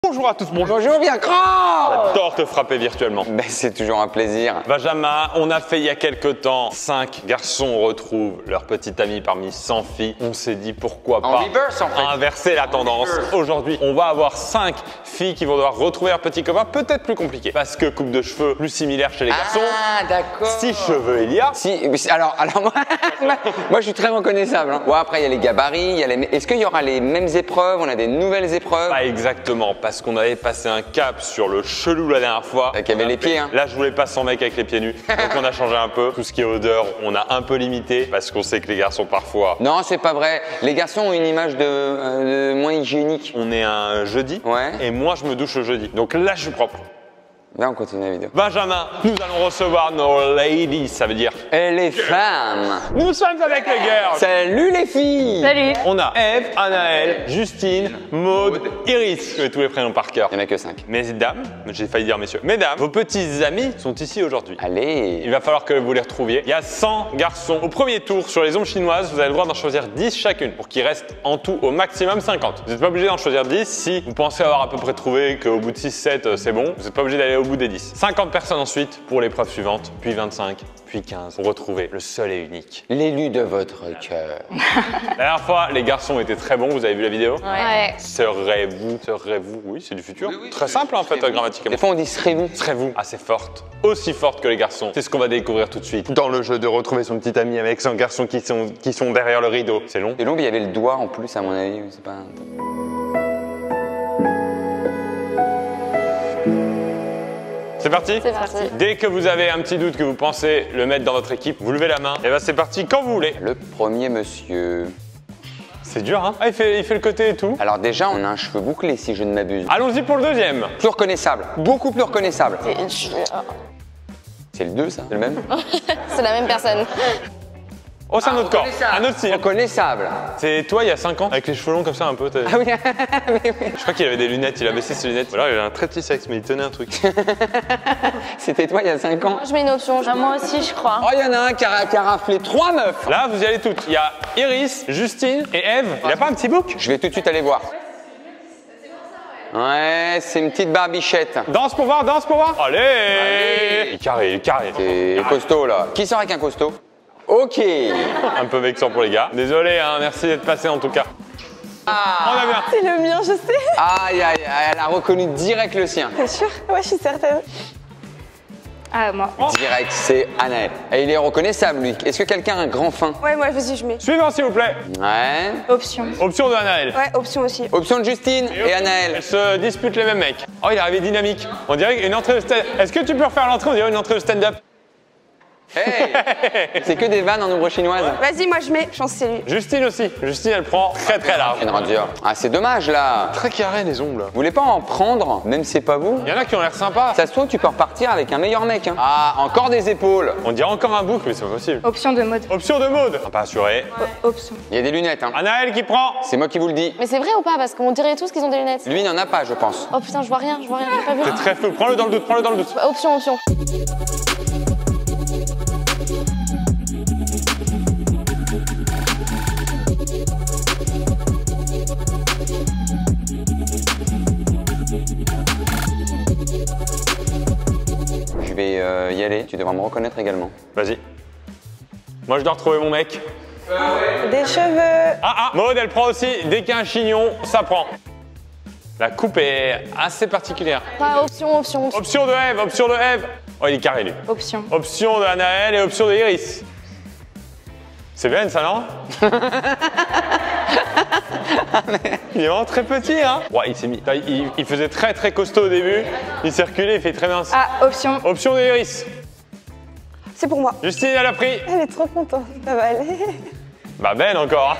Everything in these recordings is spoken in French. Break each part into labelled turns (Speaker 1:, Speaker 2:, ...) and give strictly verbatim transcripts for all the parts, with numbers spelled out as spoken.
Speaker 1: Bonjour à tous, bonjour.
Speaker 2: Bonjour bien grand.
Speaker 1: J'adore te frapper virtuellement.
Speaker 2: Ben, c'est toujours un plaisir.
Speaker 1: Benjamin, on a fait il y a quelques temps, cinq garçons retrouvent leur petite amie parmi cent filles. On s'est dit pourquoi pas
Speaker 2: En reverse en fait.
Speaker 1: inverser la tendance. Aujourd'hui, on va avoir cinq filles qui vont devoir retrouver leur petit copain, peut-être plus compliqué. Parce que coupe de cheveux plus similaire chez les garçons.
Speaker 2: Ah d'accord.
Speaker 1: Six cheveux il y a.
Speaker 2: Si, alors, alors moi, moi je suis très reconnaissable. Hein. Bon, après il y a les gabarits, il y a les... Est-ce qu'il y aura les mêmes épreuves? On a des nouvelles épreuves?
Speaker 1: Pas exactement, parce qu'on avait passé un cap sur le chelou la dernière fois.
Speaker 2: Avec avait les pieds. Hein.
Speaker 1: Là, je voulais pas sans mec avec les pieds nus. Donc on a changé un peu. Tout ce qui est odeur, on a un peu limité parce qu'on sait que les garçons parfois.
Speaker 2: Non, c'est pas vrai. Les garçons ont une image de, euh, de moins hygiénique.
Speaker 1: On est un jeudi.
Speaker 2: Ouais.
Speaker 1: Et moi, je me douche le jeudi. Donc là, je suis propre.
Speaker 2: Là, on continue la vidéo.
Speaker 1: Benjamin, nous allons recevoir nos ladies, ça veut dire.
Speaker 2: Et les femmes.
Speaker 1: Nous sommes avec les girls.
Speaker 2: Salut les filles.
Speaker 3: Salut.
Speaker 1: On a Eve, Anaëlle, Justine, Maude, Iris. Je connais tous les prénoms par cœur.
Speaker 2: Il n'y en a que cinq.
Speaker 1: Mesdames, j'ai failli dire messieurs. Mesdames, vos petits amis sont ici aujourd'hui.
Speaker 2: Allez.
Speaker 1: Il va falloir que vous les retrouviez. Il y a cent garçons. Au premier tour, sur les ombres chinoises, vous avez le droit d'en choisir dix chacune pour qu'il reste en tout au maximum cinquante. Vous n'êtes pas obligé d'en choisir dix. Si vous pensez avoir à peu près trouvé qu'au bout de six sept, c'est bon, vous n'êtes pas obligé d'aller au bout des dix. cinquante personnes ensuite pour l'épreuve suivante, puis vingt-cinq, puis quinze pour retrouver le seul et unique.
Speaker 2: L'élu de votre cœur.
Speaker 1: La dernière fois, les garçons étaient très bons. Vous avez vu la vidéo?
Speaker 3: Ouais.
Speaker 1: Serez-vous, serez-vous, oui, c'est du futur. Très simple en fait, grammaticalement.
Speaker 2: Des fois on dit serez-vous.
Speaker 1: Serez-vous assez forte, aussi forte que les garçons? C'est ce qu'on va découvrir tout de suite dans le jeu de retrouver son petit ami avec son garçon qui sont, qui sont derrière le rideau. C'est long.
Speaker 2: C'est long, mais il y avait le doigt en plus à mon avis. C'est pas.
Speaker 1: C'est parti?
Speaker 3: C'est parti.
Speaker 1: Dès que vous avez un petit doute que vous pensez le mettre dans votre équipe, vous levez la main. Et ben c'est parti quand vous voulez.
Speaker 2: Le premier monsieur.
Speaker 1: C'est dur, hein? Ah, il fait, il fait le côté et tout.
Speaker 2: Alors déjà, on a un cheveu bouclé si je ne m'abuse.
Speaker 1: Allons-y pour le deuxième.
Speaker 2: Plus reconnaissable. Beaucoup plus reconnaissable.
Speaker 3: C'est
Speaker 2: C'est le deux ça? C'est le même?
Speaker 3: c'est la même personne.
Speaker 1: Oh, c'est un autre corps. Un autre style.
Speaker 2: Reconnaissable.
Speaker 1: C'est toi il y a cinq ans, avec les cheveux longs comme ça un peu. t'as-
Speaker 2: Ah oui, mais oui.
Speaker 1: Je crois qu'il avait des lunettes, il a baissé ses lunettes. Voilà, il a un très petit sexe, mais il tenait un truc.
Speaker 2: C'était toi il y a cinq ans.
Speaker 3: Je mets une option. Moi aussi, je crois.
Speaker 2: Oh, il y en a un qui a, qui a raflé trois meufs.
Speaker 1: Là, vous y allez toutes. Il y a Iris, Justine et Eve. Il a pas un petit bouc?
Speaker 2: Je vais tout de suite aller voir. Ouais, c'est une petite barbichette.
Speaker 1: Danse pour voir, danse pour voir. Allez, Il est carré, il est carré.
Speaker 2: C'est costaud là. Qui sort avec un costaud? Ok.
Speaker 1: Un peu vexant pour les gars. Désolé, hein, merci d'être passé en tout cas. On a bien.
Speaker 3: C'est le mien, je sais.
Speaker 2: Aïe, aïe, aïe, elle a reconnu direct le sien.
Speaker 3: T'es sûr? Ouais, je suis certaine. Ah, moi.
Speaker 2: Direct, c'est Anaëlle. Et il est reconnaissable lui. Est-ce que quelqu'un a un grand fin?
Speaker 4: Ouais, moi, vas-y, je mets.
Speaker 1: Suivant s'il vous plaît.
Speaker 2: Ouais.
Speaker 3: Option.
Speaker 1: Option de Anaëlle.
Speaker 4: Ouais, option aussi.
Speaker 2: Option de Justine et Anaëlle.
Speaker 1: Elles se disputent les mêmes mecs. Oh, il est arrivé dynamique. On dirait une entrée de stand-up. Est-ce que tu peux refaire l'entrée? On dirait une entrée de stand-up.
Speaker 2: Hey. C'est que des vannes en ombre chinoise.
Speaker 4: Vas-y, moi, je mets. Je pense que c'est lui.
Speaker 1: Justine aussi. Justine, elle prend très très large.
Speaker 2: Une ranger. Ah, c'est dommage là.
Speaker 1: Très carré les ongles.
Speaker 2: Vous voulez pas en prendre, même si c'est pas vous?
Speaker 1: Il y en a qui ont l'air sympas.
Speaker 2: Ça se trouve, tu peux repartir avec un meilleur mec. Hein. Ah, encore des épaules.
Speaker 1: On dirait encore un bouc, mais c'est pas possible.
Speaker 3: Option de mode.
Speaker 1: Option de mode. Pas assuré.
Speaker 3: Option.
Speaker 2: Il y a des lunettes. Hein.
Speaker 1: Anaëlle qui prend.
Speaker 2: C'est moi qui vous le dis.
Speaker 3: Mais c'est vrai ou pas? Parce qu'on dirait tous qu'ils ont des lunettes.
Speaker 2: Lui, il n'en a pas, je pense.
Speaker 3: Oh putain, je vois rien, je vois rien, j'ai pas vu.
Speaker 1: C'est très flou. Prends-le dans le doute, prends-le dans le doute.
Speaker 3: Bah, option, option.
Speaker 2: Je vais euh, y aller. Tu devras me reconnaître également.
Speaker 1: Vas-y. Moi, je dois retrouver mon mec.
Speaker 4: Des cheveux.
Speaker 1: Ah ah, Maud, elle prend aussi. Dès qu'il y a un chignon, ça prend. La coupe est assez particulière.
Speaker 3: Pas option, option, option.
Speaker 1: Option de Eve, option de Eve. Oh, il est carré, lui.
Speaker 3: Option.
Speaker 1: Option de Anaëlle et option de Iris. C'est bien ça, non? Il est vraiment très petit, hein? Ouais, il s'est mis. Il, il faisait très très costaud au début. Il circulait, il fait très bien.
Speaker 3: Ah, option.
Speaker 1: Option de Iris.
Speaker 4: C'est pour moi.
Speaker 1: Justine, elle a pris.
Speaker 4: Elle est trop contente. Ça va aller.
Speaker 1: Bah, Ben encore.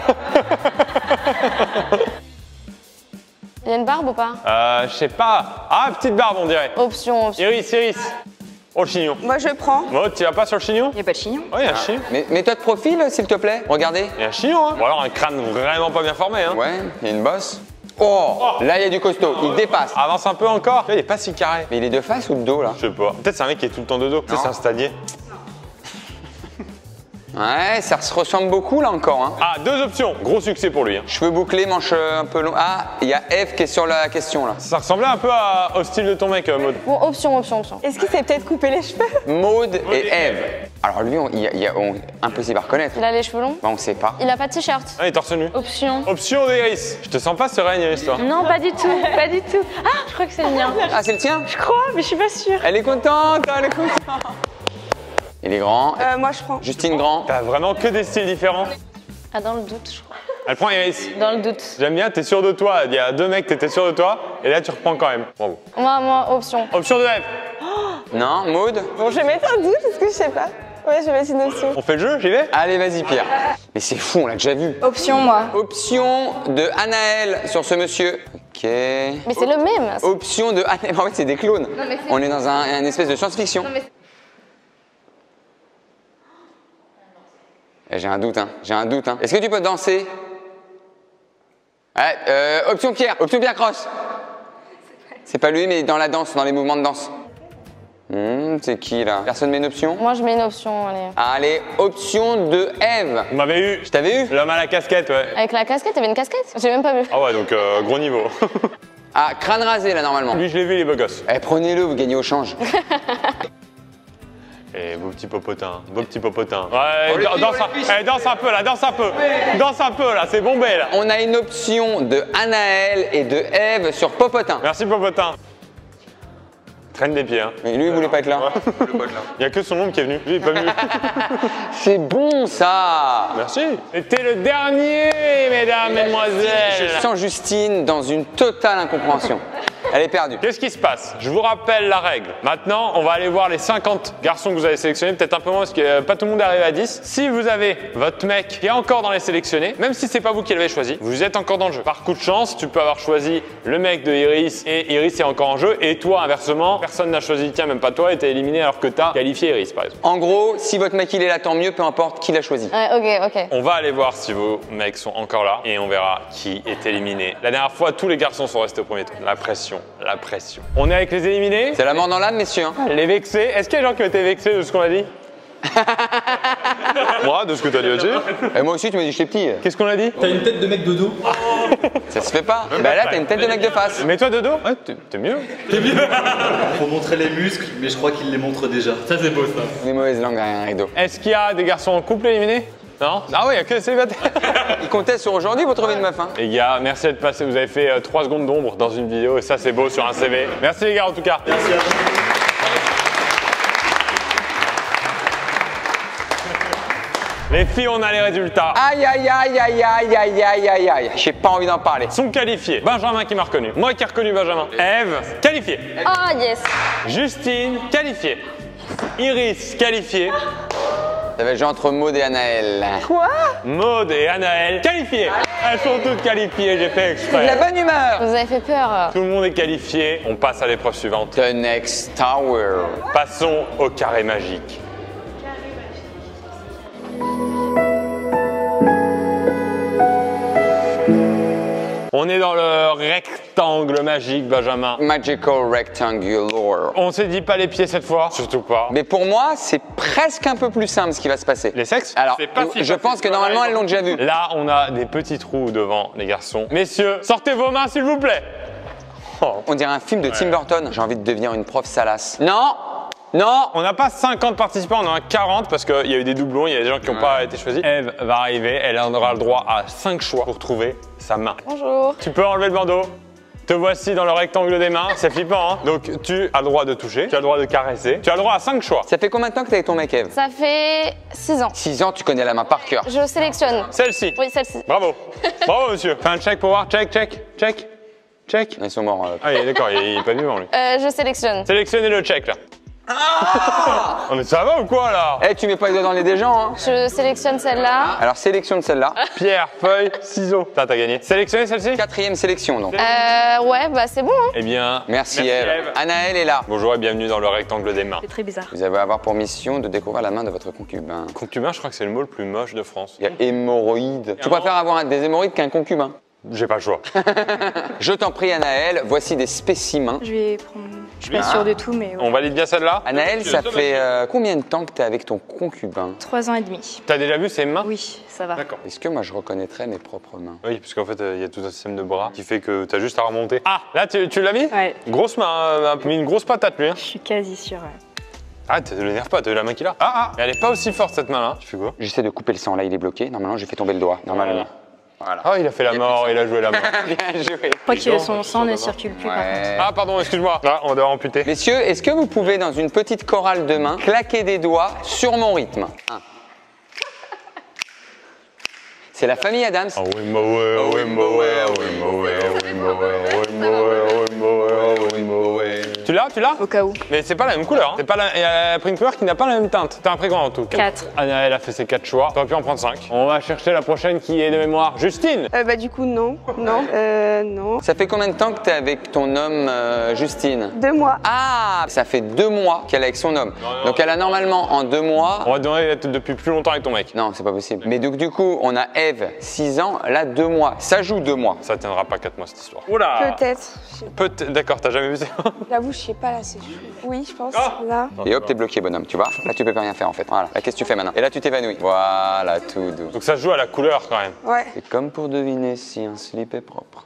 Speaker 3: Il y a une barbe ou pas?
Speaker 1: euh, je sais pas. Ah, petite barbe, on dirait.
Speaker 3: Option, option.
Speaker 1: Iris, Iris. Oh, le chignon.
Speaker 4: Moi, je prends.
Speaker 1: Maud, tu vas pas sur le chignon?
Speaker 3: Il n'y a pas de chignon.
Speaker 1: Oh, il y a un chignon.
Speaker 2: Mais mets-toi de profil, s'il te plaît. Regardez.
Speaker 1: Il y a un chignon, hein? Ou alors un crâne vraiment pas bien formé, hein?
Speaker 2: Ouais, il y a une bosse. Oh, là, il y a du costaud. Il dépasse.
Speaker 1: Avance un peu encore. Il est pas si carré.
Speaker 2: Mais il est de face ou de dos, là?
Speaker 1: Je sais pas. Peut-être c'est un mec qui est tout le temps de dos. Peut-être c'est un stadier.
Speaker 2: Ouais, Ouais, ça se ressemble beaucoup là encore. Hein.
Speaker 1: Ah, deux options. Gros succès pour lui. Hein.
Speaker 2: Cheveux bouclés, manches un peu longues. Ah, il y a Eve qui est sur la question là.
Speaker 1: Ça ressemblait un peu à, au style de ton mec, euh, Maud.
Speaker 3: Bon, option, option, option.
Speaker 4: Est-ce qu'il s'est peut-être coupé les cheveux?
Speaker 2: Maud et Eve. Alors lui, on, il y a, il y a- on- impossible à reconnaître.
Speaker 3: Il a les cheveux longs.
Speaker 2: Bah, on sait pas.
Speaker 3: Il a pas de t-shirt.
Speaker 1: Ah, il est torse nu.
Speaker 3: Option.
Speaker 1: Option d'Iris. Je te sens pas sereine, Iris, toi.
Speaker 3: Non, pas du tout, pas du tout. Ah, je crois que c'est le mien.
Speaker 2: Ah, c'est le tien?
Speaker 3: Je crois, mais je suis pas sûre.
Speaker 2: Elle est contente, elle est contente. Il est grand.
Speaker 4: Euh, moi, je prends.
Speaker 2: Justine grand.
Speaker 1: T'as vraiment que des styles différents.
Speaker 3: Ah, dans le doute, je crois.
Speaker 1: Elle prend Iris.
Speaker 3: Dans le doute.
Speaker 1: J'aime bien, t'es sûr de toi. Il y a deux mecs, t'étais sûr de toi. Et là, tu reprends quand même. Bravo.
Speaker 3: Moi, moi, option.
Speaker 1: Option de Eve.
Speaker 2: Non, Maud.
Speaker 4: Bon, je vais mettre un doute parce que je sais pas. Ouais, je vais mettre une option.
Speaker 1: On fait le jeu, j'y vais.
Speaker 2: Allez, vas-y, Pierre. Mais c'est fou, on l'a déjà vu.
Speaker 3: Option, moi.
Speaker 2: Option de Anaël sur ce monsieur. Ok.
Speaker 3: Mais c'est le même.
Speaker 2: Option de Anaël. En fait, c'est des clones.
Speaker 3: mais c'est-
Speaker 2: On est dans un, un espèce de science-fiction.
Speaker 3: mais...
Speaker 2: Eh, J'ai un doute, hein. J'ai un doute, hein. Est-ce que tu peux danser? Ouais, euh, option Pierre. Option Pierre Cross. C'est pas lui, mais dans la danse, dans les mouvements de danse. Hmm, c'est qui là? Personne met une option?
Speaker 3: Moi, je mets une option, allez.
Speaker 2: Allez, option de Eve.
Speaker 1: Vous m'avez eu.
Speaker 2: Je t'avais eu?
Speaker 1: L'homme à la casquette, ouais.
Speaker 3: Avec la casquette, t'avais une casquette? J'ai même pas vu.
Speaker 1: Ah ouais, donc euh, gros niveau.
Speaker 2: Ah, crâne rasé là normalement.
Speaker 1: Lui, je l'ai vu, il est beau gosse.
Speaker 2: Eh, prenez-le, vous gagnez au change.
Speaker 1: Eh, beau petit popotin, beau petit popotin. Ouais,
Speaker 2: Oh, les
Speaker 1: dan-
Speaker 2: filles,
Speaker 1: danse,
Speaker 2: oh,
Speaker 1: un-
Speaker 2: les filles.
Speaker 1: eh, danse un peu là, danse un peu. Danse un peu là, c'est bombé là.
Speaker 2: On a une option de Anaël et de Eve sur Popotin.
Speaker 1: Merci popotin. Traîne des pieds, hein.
Speaker 2: Mais lui, il voulait pas être là.
Speaker 1: Il y a que son ombre qui est venu. Lui, il est pas venu.
Speaker 2: C'est bon ça.
Speaker 1: Merci. C'était le dernier, mesdames,
Speaker 2: Je
Speaker 1: mesdemoiselles.
Speaker 2: sens Justine dans une totale incompréhension. Elle est perdue.
Speaker 1: Qu'est-ce qui se passe? Je vous rappelle la règle. Maintenant, on va aller voir les cinquante garçons que vous avez sélectionnés, peut-être un peu moins parce que euh, pas tout le monde est arrivé à dix. Si vous avez votre mec qui est encore dans les sélectionnés, même si c'est pas vous qui l'avez choisi, vous êtes encore dans le jeu. Par coup de chance, tu peux avoir choisi le mec de Iris et Iris est encore en jeu et toi inversement, personne n'a choisi le tien, même pas toi, et t'es éliminé alors que t'as qualifié Iris par exemple.
Speaker 2: En gros, si votre mec il est là, tant mieux, peu importe qui l'a choisi.
Speaker 3: Ouais, ok, ok.
Speaker 1: On va aller voir si vos mecs sont encore là et on verra qui est éliminé. La dernière fois, tous les garçons sont restés au premier tour. La pression, la pression. On est avec les éliminés.
Speaker 2: C'est la mort dans l'âne, messieurs. hein.
Speaker 1: Les vexés. Est-ce qu'il y a des gens qui ont été vexés de ce qu'on a dit? Moi, de ce que t'as dit aussi.
Speaker 2: Et moi aussi, tu m'as dit je suis petit.
Speaker 1: Qu'est-ce qu'on a dit?
Speaker 5: T'as une tête de mec de dos.
Speaker 2: Ça se fait pas. Bah là, t'as une tête de mec de face.
Speaker 1: Mais toi, de dos? Ouais, t'es t'es mieux.
Speaker 5: Faut montrer les muscles, mais je crois qu'il les montre déjà. Ça c'est beau ça.
Speaker 2: Des mauvaises langues derrière un rideau.
Speaker 1: Est-ce qu'il y a des garçons en couple éliminés? Non? Ah oui, il y a que des célibataires.
Speaker 2: Il comptait sur aujourd'hui pour trouver une meuf. Hein.
Speaker 1: Les gars, merci d'être passés. Vous avez fait trois secondes d'ombre dans une vidéo et ça, c'est beau sur un C V. Merci les gars, en tout cas.
Speaker 5: Merci à vous.
Speaker 1: Les filles, on a les résultats.
Speaker 2: Aïe, aïe, aïe, aïe, aïe, aïe, aïe, aïe, aïe. J'ai pas envie d'en parler.
Speaker 1: Sont qualifiés. Benjamin qui m'a reconnu. Moi qui ai reconnu Benjamin. Eve, qualifiée.
Speaker 3: Ah, yes.
Speaker 1: Justine, qualifiée. Iris, qualifiée.
Speaker 2: Ça va jouer entre Maud et Anaël.
Speaker 4: Quoi?
Speaker 1: Maud et Anaël, qualifiées. Elles sont toutes qualifiées, j'ai fait
Speaker 2: De la
Speaker 1: exprès.
Speaker 2: bonne humeur.
Speaker 3: Vous avez fait peur.
Speaker 1: Tout le monde est qualifié. On passe à l'épreuve suivante.
Speaker 2: The next tower.
Speaker 1: Passons au carré magique. On est dans le rectangle magique, Benjamin.
Speaker 2: Magical rectangular.
Speaker 1: On s'est dit pas les pieds cette fois, surtout pas.
Speaker 2: Mais pour moi, c'est presque un peu plus simple ce qui va se passer.
Speaker 1: Les sexes?
Speaker 2: Alors,
Speaker 1: C'est pas si
Speaker 2: je
Speaker 1: facile
Speaker 2: pense que
Speaker 1: ça,
Speaker 2: normalement,
Speaker 1: là,
Speaker 2: elles l'ont déjà vu.
Speaker 1: Là, on a des petits trous devant les garçons. Messieurs, sortez vos mains s'il vous plaît. Oh.
Speaker 2: On dirait un film de Tim Burton. J'ai envie de devenir une prof salace. Non, non.
Speaker 1: On n'a pas cinquante participants, on en a quarante parce qu'il y a eu des doublons, il y a des gens qui n'ont pas été choisis. Eve va arriver, elle aura le droit à cinq choix pour trouver sa main.
Speaker 3: Bonjour.
Speaker 1: Tu peux enlever le bandeau. Te voici dans le rectangle des mains, c'est flippant hein. Donc tu as le droit de toucher, tu as le droit de caresser, tu as le droit à cinq choix.
Speaker 2: Ça fait combien de temps que t'es avec ton mec, Eve?
Speaker 3: Ça fait six ans.
Speaker 2: six ans, tu connais la main par cœur.
Speaker 3: Je sélectionne.
Speaker 1: Celle-ci.
Speaker 3: Oui, celle-ci.
Speaker 1: Bravo. Bravo monsieur. Fais un check pour voir, check, check, check, check.
Speaker 2: Ils sont morts. euh.
Speaker 1: Ah il est d'accord, il est pas vivant lui.
Speaker 3: Euh, je sélectionne.
Speaker 1: Sélectionnez le check là. Oh mais ça va ou quoi là?
Speaker 2: Eh, tu mets pas les doigts dans les des gens, hein.
Speaker 3: Je sélectionne celle-là.
Speaker 2: Alors, sélectionne celle-là.
Speaker 1: Pierre, feuille, ciseaux. T'as t'as gagné. Sélectionnez celle-ci?
Speaker 2: Quatrième sélection, donc.
Speaker 3: Euh, ouais, bah c'est bon. Hein.
Speaker 1: Eh bien,
Speaker 2: Merci, Eve. Anaël est là.
Speaker 1: Bonjour et bienvenue dans le rectangle des mains.
Speaker 3: C'est très bizarre.
Speaker 2: Vous allez avoir pour mission de découvrir la main de votre concubin.
Speaker 1: Concubin, je crois que c'est le mot le plus moche de France.
Speaker 2: Il y a hémorroïdes. Tu préfères avoir un- des hémorroïdes qu'un concubin?
Speaker 1: J'ai pas le choix.
Speaker 2: Je t'en prie, Anaël, voici des spécimens.
Speaker 3: Je vais prendre Je suis pas sûre de tout, mais ouais.
Speaker 1: On valide bien celle-là.
Speaker 2: Anaël, ça fait euh, combien de temps que tu es avec ton concubin?
Speaker 3: Trois ans et demi.
Speaker 1: T'as déjà vu ses mains?
Speaker 3: Oui, ça va.
Speaker 1: D'accord.
Speaker 2: Est-ce que moi je reconnaîtrais mes propres mains?
Speaker 1: Oui, parce qu'en fait, il y a tout un système de bras qui fait que t'as juste à remonter. Ah, là, tu, tu l'as mis?
Speaker 3: Ouais.
Speaker 1: Grosse main, hein, mis une grosse patate, lui. Hein.
Speaker 3: Je suis quasi sûre, ouais.
Speaker 1: Ah, te l'énerve pas, t'as vu la main qu'il a? Ah, ah, mais elle est pas aussi forte cette main-là. Tu fais quoi?
Speaker 2: J'essaie de couper le sang, là il est bloqué. Normalement, j'ai fait tomber le doigt. Normalement. Voilà.
Speaker 1: Ah, il a fait la mort, il a joué la mort.
Speaker 2: Bien joué.
Speaker 3: Je crois que son sang ne circule plus, par contre.
Speaker 2: Ouais.
Speaker 1: Ah, pardon, excuse-moi. Là, on doit amputer.
Speaker 2: Messieurs, est-ce que vous pouvez, dans une petite chorale de main, claquer des doigts sur mon rythme? Un. C'est la famille Adams.
Speaker 1: Ah oui, ma ouais, ah oui, ma ouais, ah oui, ma ouais, ah oui, ma ouais, ah oui, ma ouais, ah oui, ma ouais, ah oui, ma ouais. Tu l'as, tu l'as?
Speaker 3: Au cas où.
Speaker 1: Mais c'est pas la même couleur. Hein. C'est pas la... Il y a pris une couleur qui n'a pas la même teinte. T'as un prix grand en tout.
Speaker 3: Quatre.
Speaker 1: Anna, elle a fait ses quatre choix. T'aurais pu en prendre cinq. On va chercher la prochaine qui est de mémoire. Justine.
Speaker 4: Euh, bah, du coup, non. Non. Euh, non.
Speaker 2: Ça fait combien de temps que tu es avec ton homme, euh, Justine?
Speaker 4: Deux mois.
Speaker 2: Ah, ça fait deux mois qu'elle est avec son homme.
Speaker 1: non.
Speaker 2: Donc elle a normalement en deux mois...
Speaker 1: On va te demander d'être depuis plus longtemps avec ton mec.
Speaker 2: Non, c'est pas possible. Mais donc du coup, on a Eve, six ans, là deux mois. Ça joue deux mois.
Speaker 1: Ça tiendra pas quatre mois cette histoire. Oula.
Speaker 4: Peut-être. Je sais-
Speaker 1: Peut-être. D'accord, t'as jamais vu ça?
Speaker 4: J'avoue, je sais pas, là, c'est chaud. Oui, je pense.
Speaker 1: Ah.
Speaker 4: Là.
Speaker 2: Et hop, t'es bloqué, bonhomme, tu vois? Là, tu peux plus rien faire en fait. Voilà. Là, qu'est-ce que tu fais maintenant? Et là, tu t'évanouis. Voilà, tout doux.
Speaker 1: Donc ça se joue à la couleur quand même.
Speaker 4: Ouais.
Speaker 2: C'est comme pour deviner si un slip est propre.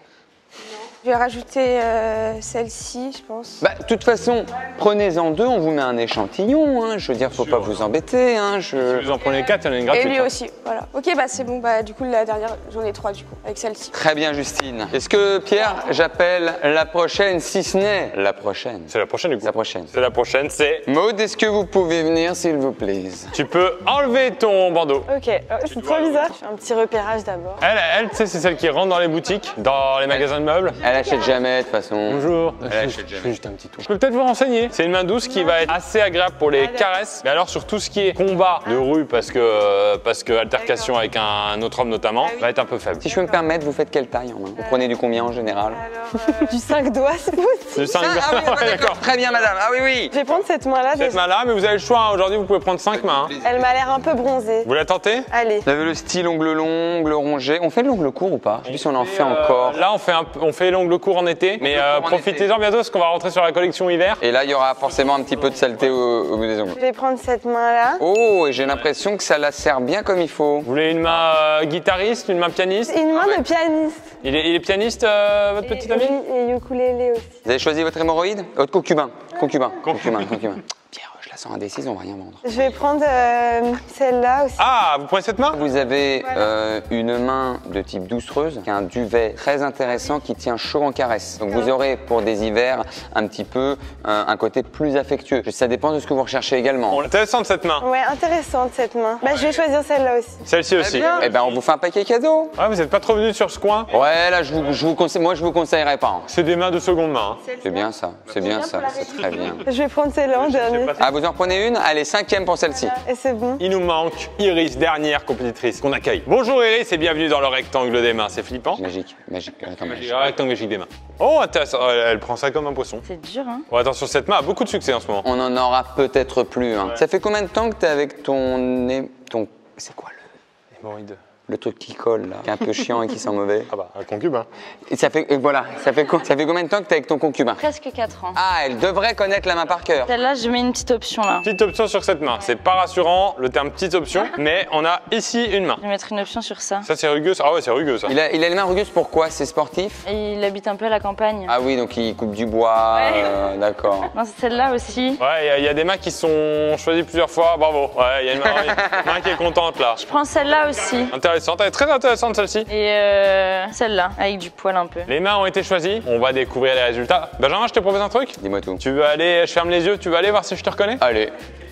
Speaker 4: Je vais rajouter euh, celle-ci, je pense.
Speaker 2: Bah, de toute façon, prenez-en deux, on vous met un échantillon, hein. Je veux dire, faut pas vous embêter, hein.
Speaker 1: Si
Speaker 2: Je...
Speaker 1: vous en prenez quatre, il y en a une
Speaker 4: Et
Speaker 1: gratuite.
Speaker 4: lui
Speaker 1: hein.
Speaker 4: aussi, voilà. Ok, bah c'est bon, bah du coup, la dernière, j'en ai trois du coup, avec celle-ci.
Speaker 2: Très bien, Justine. Est-ce que, Pierre, j'appelle la prochaine, si ce n'est la prochaine?
Speaker 1: C'est la prochaine du coup.
Speaker 2: La prochaine.
Speaker 1: C'est la prochaine, c'est.
Speaker 2: Maud, est-ce que vous pouvez venir, s'il vous plaît?
Speaker 1: Tu peux enlever ton bandeau.
Speaker 4: Ok, oh, c'est trop bizarre. Je fais un petit repérage d'abord.
Speaker 1: Elle, elle, tu sais, c'est celle qui rentre dans les boutiques, dans les magasins de meubles.
Speaker 2: Elle achète jamais, de toute façon.
Speaker 1: Bonjour.
Speaker 2: Elle
Speaker 1: je,
Speaker 2: achète
Speaker 1: je
Speaker 2: jamais.
Speaker 1: fais juste un petit tour. Je peux peut-être vous renseigner. C'est une main douce qui va être assez agréable pour les caresses. Mais alors sur tout ce qui est combat de rue, parce que euh, parce que altercation avec un, un autre homme notamment, va être un peu faible.
Speaker 2: Si je peux me permettre, vous faites quelle taille en main? Vous prenez du combien en général?
Speaker 4: Du cinq doigts, c'est possible.
Speaker 1: Du cinq
Speaker 2: Ah, ah oui,
Speaker 1: Ouais,
Speaker 2: ouais, d'accord. Très bien, madame. Ah oui, oui.
Speaker 4: Je vais prendre cette main-là.
Speaker 1: Cette
Speaker 4: déjà.
Speaker 1: main-là, mais vous avez le choix. hein. Aujourd'hui, vous pouvez prendre cinq mains. hein.
Speaker 4: Elle m'a l'air un peu bronzée.
Speaker 1: Vous la tentez?
Speaker 4: Allez.
Speaker 2: Vous avez le style ongle long, ongle rongé. On fait de l'ongle court ou pas? Je sais plus si on en fait encore.
Speaker 1: Là, on fait un, on fait l'ongle court en été, mais euh,
Speaker 2: court en
Speaker 1: profitez-en bientôt parce qu'on va rentrer sur la collection hiver.
Speaker 2: Et là, il y aura forcément un petit peu de saleté au, au bout des ongles.
Speaker 4: Je vais prendre cette main-là.
Speaker 2: Oh, et j'ai l'impression que ça la sert bien comme il faut.
Speaker 1: Vous voulez une main euh, guitariste, une main pianiste?
Speaker 4: Une main de pianiste.
Speaker 1: Il est, il est pianiste, euh, votre petit ami?
Speaker 4: Oui, et ukulélé aussi.
Speaker 2: Vous avez choisi votre hémorroïde? Votre concubin. Concubin. Concubin. Concubin. Pierre, je la sens indécise, on va rien vendre.
Speaker 4: Je vais prendre euh, celle-là aussi.
Speaker 1: Ah, vous prenez cette main?
Speaker 2: Vous avez euh, une main de type doucereuse, qui a un duvet très intéressant qui tient chaud en caresse. Donc vous aurez pour des hivers un petit peu euh, un côté plus affectueux. Ça dépend de ce que vous recherchez également.
Speaker 1: Bon, intéressante cette main.
Speaker 4: Ouais, intéressante cette main. Bah, je vais choisir celle-là aussi.
Speaker 1: Celle-ci aussi.
Speaker 4: bien.
Speaker 2: Eh ben on vous fait un paquet cadeau.
Speaker 1: Ah, vous n'êtes pas trop venu sur ce coin?
Speaker 2: Ouais, là je vous, je vous conseille, moi je vous conseillerais pas. hein.
Speaker 1: C'est des mains de seconde main. hein.
Speaker 2: C'est bien ça, c'est bien ça, c'est très bien.
Speaker 4: Je vais prendre celle-là en dernier.
Speaker 2: Ah, vous en prenez une? Allez, cinquième pour celle-ci.
Speaker 4: Et c'est bon.
Speaker 1: Il nous manque Iris, dernière compétitrice qu'on accueille. Bonjour Iris et bienvenue dans le rectangle des mains. C'est flippant?
Speaker 2: Magique, magique. Attends, magique.
Speaker 1: Le rectangle magique des mains. Oh, intéressant. Elle, elle prend ça comme un poisson.
Speaker 3: C'est dur, hein.
Speaker 1: Oh, attention, cette main a beaucoup de succès en ce moment.
Speaker 2: On en aura peut-être plus. Hein. Ça fait combien de temps que t'es avec ton... né- ton... C'est quoi le...
Speaker 1: Hémorroïde.
Speaker 2: le truc qui colle là, qui est un peu chiant et qui sent mauvais?
Speaker 1: Ah bah, un concubin.
Speaker 2: Et ça fait, et voilà, ça fait, co- ça fait combien de temps que t'es avec ton concubin?
Speaker 3: Presque quatre ans.
Speaker 2: Ah, elle devrait connaître la main par cœur.
Speaker 3: Celle-là, je mets une petite option là.
Speaker 1: Petite option sur cette main. C'est pas rassurant, le terme petite option, mais on a ici une main.
Speaker 3: Je vais mettre une option sur ça.
Speaker 1: Ça, c'est rugueux. Ah ouais, c'est rugueux ça.
Speaker 2: Il a, il a les mains rugueuses, pourquoi? C'est sportif?
Speaker 3: Et il habite un peu à la campagne.
Speaker 2: Ah oui, donc il coupe du bois,
Speaker 3: Ouais.
Speaker 2: euh, d'accord.
Speaker 3: Non, c'est celle-là aussi.
Speaker 1: Ouais, il y a- il y, a des mains qui sont choisies plusieurs fois. Bravo. Ouais, il y a une main, une main qui est contente là.
Speaker 3: Je prends celle-là aussi.
Speaker 1: Intéressante, elle est très intéressante celle-ci.
Speaker 3: Et euh, celle-là, avec du poil un peu.
Speaker 1: Les mains ont été choisies, on va découvrir les résultats. Benjamin, je te propose un truc.
Speaker 2: Dis-moi tout.
Speaker 1: Tu veux aller, je ferme les yeux, tu veux aller voir si je te reconnais?
Speaker 2: Allez.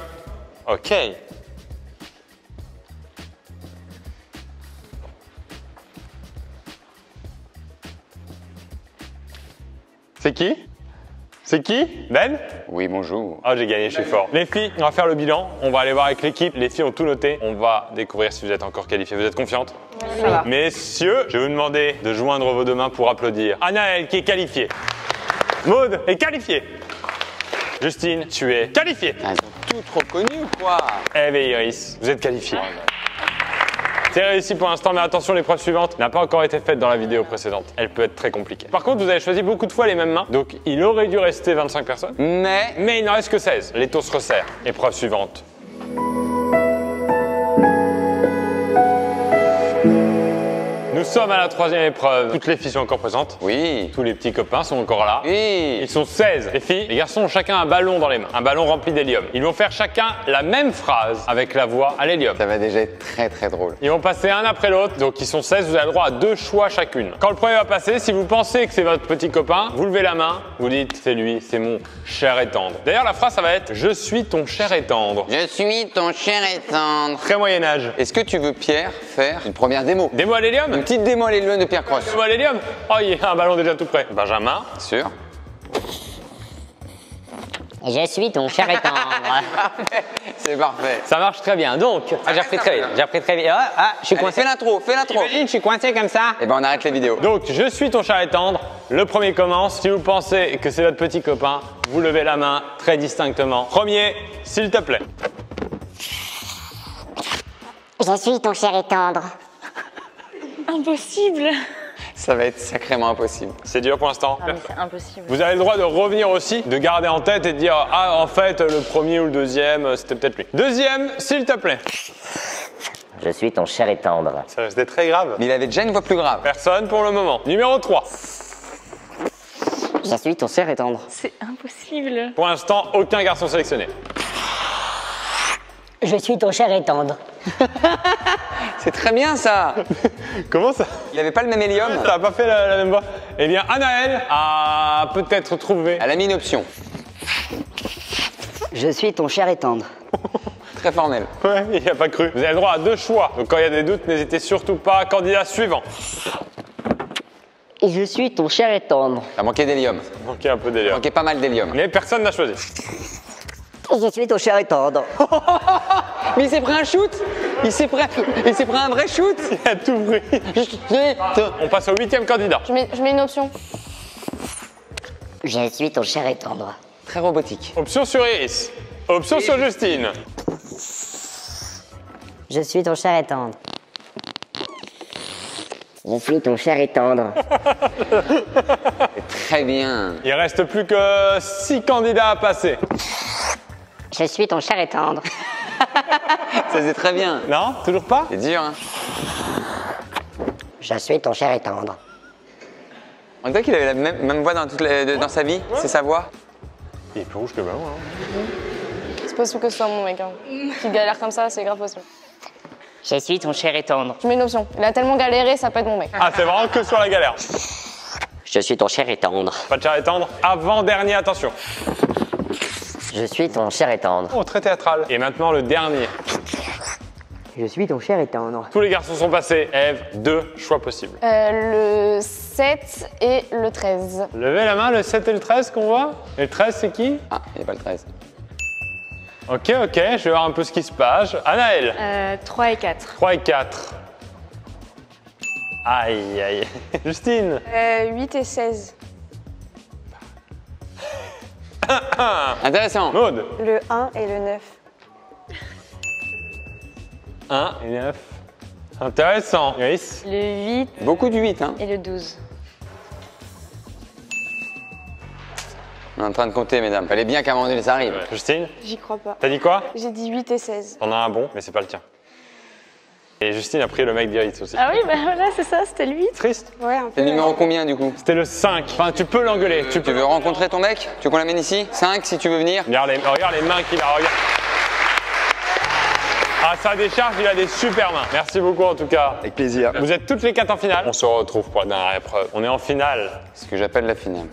Speaker 1: Ok. C'est qui? C'est qui? Ben?
Speaker 2: Oui, bonjour.
Speaker 1: Ah, j'ai gagné, je suis fort. Les filles, on va faire le bilan. On va aller voir avec l'équipe. Les filles ont tout noté. On va découvrir si vous êtes encore qualifiés. Vous êtes confiantes?
Speaker 3: Ça va.
Speaker 1: Messieurs, je vais vous demander de joindre vos deux mains pour applaudir Anaël qui est qualifiée. Maud est qualifiée. Justine, tu es qualifiée.
Speaker 2: Ah, elles ont toutes reconnues ou quoi?
Speaker 1: Eve et Iris, vous êtes qualifiés. C'est réussi pour l'instant, mais attention, l'épreuve suivante n'a pas encore été faite dans la vidéo précédente. Elle peut être très compliquée. Par contre, vous avez choisi beaucoup de fois les mêmes mains, donc il aurait dû rester vingt-cinq personnes.
Speaker 2: Mais
Speaker 1: Mais il n'en reste que seize. Les taux se resserrent. Épreuve suivante. Nous sommes à la troisième épreuve. Toutes les filles sont encore présentes.
Speaker 2: oui,
Speaker 1: Tous les petits copains sont encore là.
Speaker 2: oui.
Speaker 1: Ils sont seize. Les filles, les garçons ont chacun un ballon dans les mains. Un ballon rempli d'hélium. Ils vont faire chacun la même phrase avec la voix à l'hélium.
Speaker 2: Ça va déjà être très très drôle.
Speaker 1: Ils vont passer un après l'autre, donc ils sont seize, vous avez le droit à deux choix chacune. Quand le premier va passer, si vous pensez que c'est votre petit copain, vous levez la main, vous dites c'est lui, c'est mon cher et tendre. D'ailleurs la phrase ça va être je suis ton cher et tendre.
Speaker 2: Je suis ton cher et tendre.
Speaker 1: Très moyen âge.
Speaker 2: Est-ce que tu veux, Pierre, faire une première démo?
Speaker 1: Démo à l'hélium.
Speaker 2: Une petite démo à l'hélium de Pierre Cross.
Speaker 1: Démo à l'hélium. Oh il y a un ballon déjà tout prêt. Benjamin.
Speaker 2: Sûr.
Speaker 6: Je suis ton cher et tendre.
Speaker 2: C'est parfait.
Speaker 7: Ça marche très bien. Donc, ah, j'ai repris très vite. J'ai repris très vite. Ah, ah, je suis
Speaker 2: Allez,
Speaker 7: coincé.
Speaker 2: fais l'intro, fais l'intro.
Speaker 7: Imagine, je suis coincé comme ça.
Speaker 2: Eh ben on arrête les vidéos.
Speaker 1: Donc je suis ton cher et tendre. Le premier commence. Si vous pensez que c'est votre petit copain, vous levez la main très distinctement. Premier, s'il te plaît.
Speaker 6: Je suis ton cher et tendre.
Speaker 3: Impossible.
Speaker 2: Ça va être sacrément impossible.
Speaker 1: C'est dur pour l'instant.
Speaker 3: Ah, mais c'est impossible.
Speaker 1: Vous avez le droit de revenir aussi, de garder en tête et de dire ah en fait le premier ou le deuxième c'était peut-être lui. Deuxième, s'il te plaît.
Speaker 6: Je suis ton cher et tendre.
Speaker 1: Ça c'était très grave.
Speaker 2: Mais il avait déjà une voix plus grave.
Speaker 1: Personne pour le moment. Numéro trois.
Speaker 6: Je suis ton cher et tendre.
Speaker 3: C'est impossible.
Speaker 1: Pour l'instant, aucun garçon sélectionné.
Speaker 6: Je suis ton cher et tendre.
Speaker 2: C'est très bien ça.
Speaker 1: Comment ça?
Speaker 2: Il avait pas le même hélium.
Speaker 1: Ça a pas fait la, la même voix. Eh bien, Anaël a peut-être trouvé.
Speaker 2: Elle a mis une option.
Speaker 6: Je suis ton cher et tendre.
Speaker 2: Très formelle.
Speaker 1: Ouais, il n'y a pas cru. Vous avez le droit à deux choix. Donc quand il y a des doutes, n'hésitez surtout pas. Candidat suivant.
Speaker 6: Et je suis ton cher et tendre.
Speaker 2: Ça manquait d'hélium.
Speaker 1: Il manquait un peu
Speaker 2: Ça
Speaker 1: d'hélium.
Speaker 2: manquait pas mal d'hélium.
Speaker 1: Mais personne n'a choisi.
Speaker 6: Et je suis ton cher et tendre.
Speaker 2: Mais il s'est pris un shoot. Il s'est pris, il s'est pris un vrai shoot.
Speaker 1: Il a tout pris. On passe au huitième candidat.
Speaker 4: Je mets, je mets une option.
Speaker 6: Je suis ton cher et tendre.
Speaker 2: Très robotique.
Speaker 1: Option sur Iris. Option sur Justine.
Speaker 6: Je suis ton cher et tendre. Je suis ton cher et tendre.
Speaker 2: Très bien.
Speaker 1: Il reste plus que six candidats à passer.
Speaker 6: Je suis ton cher et tendre.
Speaker 2: Ça c'est très bien.
Speaker 1: Non? Toujours pas?
Speaker 2: C'est dur, hein.
Speaker 6: Je suis ton cher et tendre.
Speaker 2: On dirait qu'il avait la même, même voix dans, toute la- de- dans sa vie. C'est sa voix.
Speaker 1: Il est plus rouge que le ballon. Hein.
Speaker 4: C'est possible que ce soit mon mec. Hein. Qui galère comme ça, c'est grave possible.
Speaker 6: Je suis ton cher et tendre.
Speaker 4: Je mets une option. Il a tellement galéré, ça peut être mon mec.
Speaker 1: Ah, c'est vraiment que sur la galère.
Speaker 6: Je suis ton cher et tendre.
Speaker 1: Pas de cher et tendre. Avant-dernier, attention.
Speaker 6: Je suis ton cher et tendre.
Speaker 1: Oh, très théâtral. Et maintenant le dernier.
Speaker 6: Je suis ton cher et tendre.
Speaker 1: Tous les garçons sont passés. Eve, deux choix possibles.
Speaker 4: Euh, le sept et le treize.
Speaker 1: Levez la main, le sept et le treize qu'on voit. Et le treize, c'est qui?
Speaker 2: Ah, il n'y a pas le treize.
Speaker 1: Ok, ok, je vais voir un peu ce qui se passe. Anaël,
Speaker 3: Euh, trois et quatre.
Speaker 1: trois et quatre. Aïe, aïe. Justine,
Speaker 4: Euh, huit et seize.
Speaker 2: Intéressant.
Speaker 1: Maud,
Speaker 4: Le un et le neuf.
Speaker 1: un et neuf. Intéressant. Iris,
Speaker 3: Le huit
Speaker 2: Beaucoup du huit, hein.
Speaker 3: et le douze.
Speaker 2: On est en train de compter, mesdames. Fallait bien qu'à un moment donné, ça arrive.
Speaker 1: Justine,
Speaker 4: J'y crois pas.
Speaker 1: t'as dit quoi?
Speaker 4: J'ai dit huit et seize.
Speaker 1: T'en as un bon, mais c'est pas le tien. Et Justine a pris le mec d'Iris aussi.
Speaker 3: Ah oui, bah voilà, c'est ça, c'était le huit.
Speaker 1: Triste.
Speaker 4: Ouais, un peu.
Speaker 2: C'est le numéro combien, du coup?
Speaker 1: C'était le cinq. Enfin, tu peux l'engueuler. Tu
Speaker 2: Tu
Speaker 1: peux.
Speaker 2: veux rencontrer ton mec? Tu veux qu'on l'amène ici? cinq si tu veux venir.
Speaker 1: Regarde les, regarde les mains qu'il a, regarde. À sa décharge, il a des super mains. Merci beaucoup en tout cas.
Speaker 5: Avec plaisir.
Speaker 1: Vous êtes toutes les quatre en finale. On se retrouve pour la dernière épreuve. On est en finale.
Speaker 2: Ce que j'appelle la finale.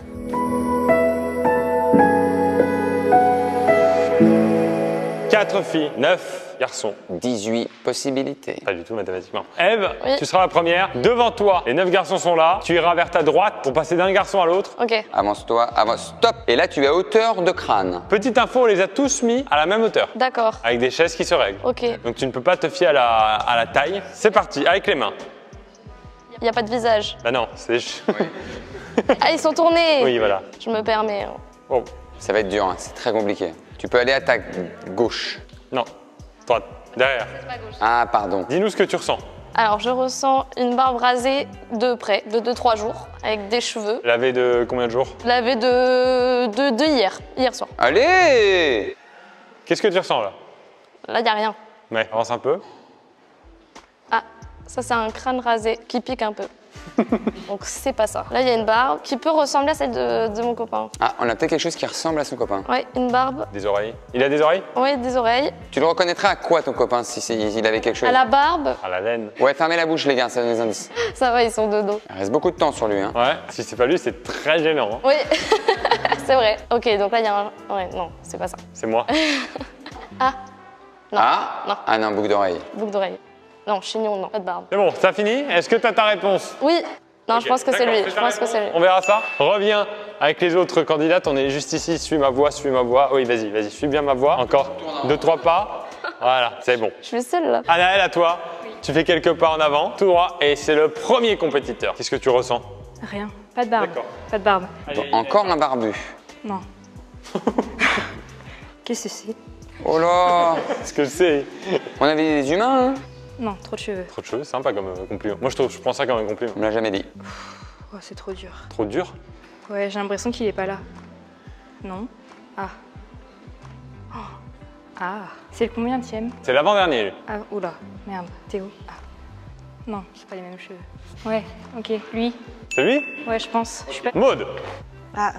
Speaker 1: Quatre filles, neuf garçons.
Speaker 2: dix-huit possibilités.
Speaker 1: Pas du tout mathématiquement. Eve,
Speaker 4: Oui.
Speaker 1: tu seras la première. Devant toi, les neuf garçons sont là. Tu iras vers ta droite pour passer d'un garçon à l'autre.
Speaker 4: Ok.
Speaker 2: Avance-toi, avance. Stop. Et là, tu es à hauteur de crâne.
Speaker 1: Petite info, on les a tous mis à la même hauteur.
Speaker 4: D'accord.
Speaker 1: Avec des chaises qui se règlent.
Speaker 4: Ok.
Speaker 1: Donc tu ne peux pas te fier à la, à la taille. C'est parti, avec les mains.
Speaker 4: Il n'y a pas de visage.
Speaker 1: Bah non, c'est...
Speaker 4: Ah, ils sont tournés.
Speaker 1: Oui, voilà.
Speaker 4: Je me permets. hein.
Speaker 1: Oh,
Speaker 2: Ça va être dur, hein. C'est très compliqué. Tu peux aller à ta gauche.
Speaker 1: non. Droite. Derrière.
Speaker 2: Ah, pardon.
Speaker 1: Dis-nous ce que tu ressens.
Speaker 3: Alors, je ressens une barbe rasée de près, de deux trois jours, avec des cheveux.
Speaker 1: Lavé de combien de jours?
Speaker 3: Lavé de, de, de hier, hier soir.
Speaker 2: Allez!
Speaker 1: Qu'est-ce que tu ressens là?
Speaker 3: Là, il n'y a rien.
Speaker 1: Ouais, avance un peu.
Speaker 3: Ah, ça, c'est un crâne rasé qui pique un peu. Donc, c'est pas ça. Là, il y a une barbe qui peut ressembler à celle de, de mon copain.
Speaker 2: Ah, on a peut-être quelque chose qui ressemble à son copain.
Speaker 3: Ouais, une barbe.
Speaker 1: Des oreilles. Il a des oreilles?
Speaker 3: Ouais, des oreilles.
Speaker 2: Tu le reconnaîtrais à quoi ton copain si c'est- il avait quelque chose?
Speaker 3: À la barbe.
Speaker 1: À la laine.
Speaker 2: Ouais, fermez la bouche les gars, ça donne des indices.
Speaker 3: Ça va, ils sont de dos.
Speaker 2: Il reste beaucoup de temps sur lui. Hein.
Speaker 1: Ouais, si c'est pas lui, c'est très gênant. Hein.
Speaker 3: Oui, c'est vrai. Ok, donc là, il y a un... Ouais, non, c'est pas ça.
Speaker 1: C'est moi.
Speaker 3: Ah, non.
Speaker 2: Ah
Speaker 3: Non.
Speaker 2: Ah non, boucle d'oreille.
Speaker 3: Boucle d'oreille. Non, chignon, non, pas de barbe.
Speaker 1: C'est bon, ça fini? Est-ce que t'as ta réponse?
Speaker 3: Oui. Non,
Speaker 1: Ok,
Speaker 3: je pense que c'est
Speaker 1: d'accord,
Speaker 3: lui.
Speaker 1: c'est
Speaker 3: Je
Speaker 1: ta
Speaker 3: pense que
Speaker 1: réponse.
Speaker 3: c'est lui.
Speaker 1: On verra ça. Reviens avec les autres candidates. On est juste ici. Suis ma voix, suis ma voix. Oui, vas-y, vas-y, suis bien ma voix. Encore deux, trois pas. Voilà, c'est bon.
Speaker 3: Je suis seule là.
Speaker 1: Anaël, à toi. Tu fais quelques pas en avant, tout droit, et c'est le premier compétiteur. Qu'est-ce que tu ressens?
Speaker 8: Rien. Pas de barbe.
Speaker 1: D'accord.
Speaker 8: Pas de barbe.
Speaker 2: Bon, encore un barbu.
Speaker 8: Non. Qu'est-ce que c'est?
Speaker 2: Oh là!
Speaker 1: Est-ce que c'est
Speaker 2: On avait des humains, hein?
Speaker 8: Non, trop de cheveux.
Speaker 1: trop de choses? Sympa comme euh, compliment. Moi, je, trouve, je prends ça comme un compliment.
Speaker 2: On me l'a jamais dit.
Speaker 8: Oh, c'est trop dur.
Speaker 1: Trop dur?
Speaker 8: Ouais, j'ai l'impression qu'il est pas là. Non. Ah. Oh. Ah. C'est le combienième?
Speaker 1: C'est l'avant-dernier, lui.
Speaker 8: Ah, oula. Merde. T'es où? Ah. Non, c'est pas les mêmes cheveux. Ouais, ok. Lui?
Speaker 1: C'est lui?
Speaker 8: Ouais, je pense. Je suis pas...
Speaker 1: Maude.
Speaker 4: Ah,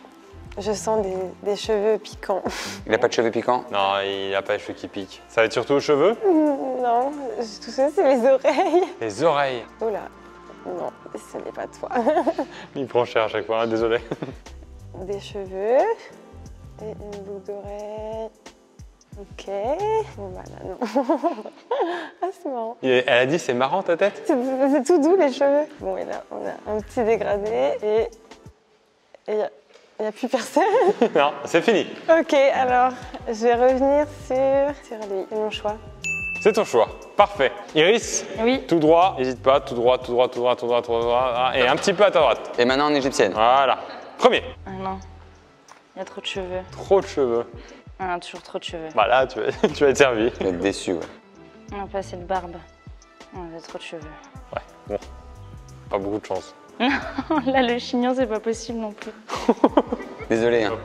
Speaker 4: je sens des, des cheveux piquants.
Speaker 2: Il a pas de cheveux piquants?
Speaker 1: Non, il a pas les cheveux qui piquent. Ça va être surtout aux cheveux?
Speaker 4: Non, tout ça, c'est les oreilles.
Speaker 1: Les oreilles.
Speaker 4: Oh là, non, ce n'est pas toi.
Speaker 1: Il prend cher à chaque fois, hein, désolé.
Speaker 4: Des cheveux et une boucle d'oreille. Ok. Bon bah là, non. Ah, c'est marrant.
Speaker 1: Et elle a dit c'est marrant ta tête?
Speaker 4: C'est c'est tout doux les cheveux. Bon, et là, on a un petit dégradé et il n'y a, y a plus personne.
Speaker 1: Non, c'est fini.
Speaker 4: Ok, alors je vais revenir sur, sur lui, mon choix.
Speaker 1: C'est ton choix. Parfait. Iris,
Speaker 8: Oui.
Speaker 1: tout droit, n'hésite pas, tout droit, tout droit, tout droit, tout droit, tout droit, ah, et un petit peu à ta droite.
Speaker 2: Et maintenant en égyptienne.
Speaker 1: Voilà. Premier.
Speaker 8: Ah non. Il y a trop de cheveux.
Speaker 1: Trop de cheveux.
Speaker 8: Ah, toujours trop de cheveux.
Speaker 1: Bah là, tu vas, tu vas être servi.
Speaker 2: Tu vas être déçu, ouais.
Speaker 8: On a pas assez de barbe. On a trop de cheveux.
Speaker 1: Ouais, bon. Pas beaucoup de chance.
Speaker 8: Là, le chignon, c'est pas possible non plus.
Speaker 2: Désolé, hein.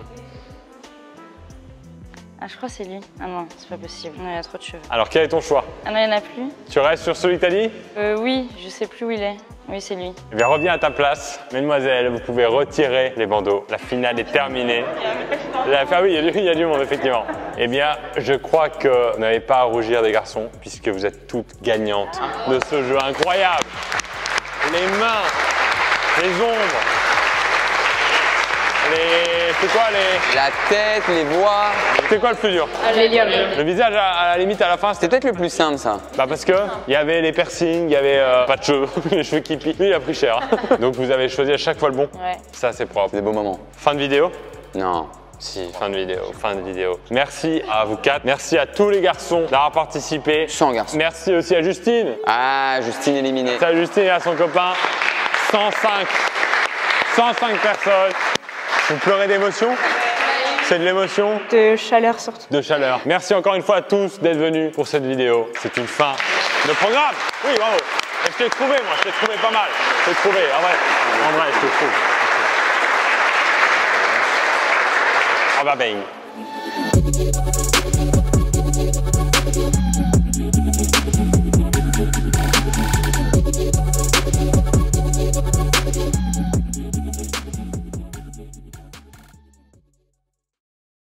Speaker 8: Ah, je crois que c'est lui. Ah non, c'est pas possible. Non, il y a trop de cheveux.
Speaker 1: Alors, quel est ton choix?
Speaker 8: Ah non, il n'y en a plus?
Speaker 1: Tu restes sur celui que t'as dit?
Speaker 8: Euh, oui, je sais plus où il est. Oui, c'est lui.
Speaker 1: Eh bien, reviens à ta place. Mesdemoiselles, vous pouvez retirer les bandeaux. La finale est terminée. La... Ah oui, il y, a du- il y a du monde, effectivement. Eh bien, je crois que vous n'avez pas à rougir des garçons, puisque vous êtes toutes gagnantes de ce jeu incroyable. Les mains, les ombres, les... C'est quoi les...
Speaker 2: La tête, les voix.
Speaker 1: C'est quoi le plus dur?
Speaker 8: L'hélium.
Speaker 1: Le visage, à, à la limite, à la fin,
Speaker 2: C'est
Speaker 1: c'était...
Speaker 2: peut-être le plus simple, ça.
Speaker 1: Bah parce que il y avait les piercings, il y avait euh, pas de cheveux, les cheveux qui piquent. Lui, il a pris cher. Donc vous avez choisi à chaque fois le bon.
Speaker 8: Ouais.
Speaker 1: Ça, c'est propre.
Speaker 2: C'est des beaux moments.
Speaker 1: Fin de vidéo?
Speaker 2: Non.
Speaker 1: Si, fin de vidéo, fin de vidéo. Merci à vous quatre, merci à tous les garçons d'avoir participé.
Speaker 2: cent garçons.
Speaker 1: Merci aussi à Justine.
Speaker 2: Ah, Justine éliminée.
Speaker 1: Merci à Justine et à son copain. cent cinq, cent cinq personnes. Vous pleurez d'émotion? C'est de l'émotion?
Speaker 8: De chaleur surtout.
Speaker 1: De chaleur. Merci encore une fois à tous d'être venus pour cette vidéo. C'est une fin de programme. Oui, bravo. Et je t'ai trouvé, moi, je t'ai trouvé pas mal. Je t'ai trouvé, en vrai. En vrai, je te trouve. Ah bah bang.